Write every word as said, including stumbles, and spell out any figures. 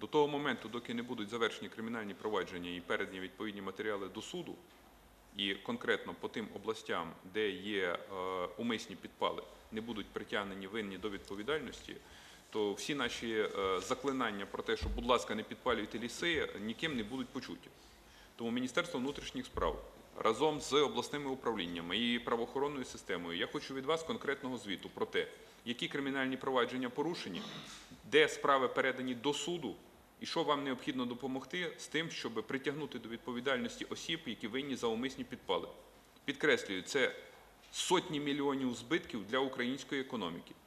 того моменту, доки не будуть завершені кримінальні провадження і передані відповідні матеріали до суду, і конкретно по тим областям, де є умисні підпали, не будуть притягнені винні до відповідальності, то всі наші заклинання про те, що, будь ласка, не підпалюйте ліси, ніким не будуть почуті. Тому Міністерство внутрішніх справ разом з обласними управліннями і правоохоронною системою, я хочу від вас конкретного звіту про те, які кримінальні провадження порушені, де справи передані до суду, і що вам необхідно допомогти з тим, щоб притягнути до відповідальності осіб, які винні за умисні підпали. Підкреслюю, це сотні мільйонів збитків для української економіки.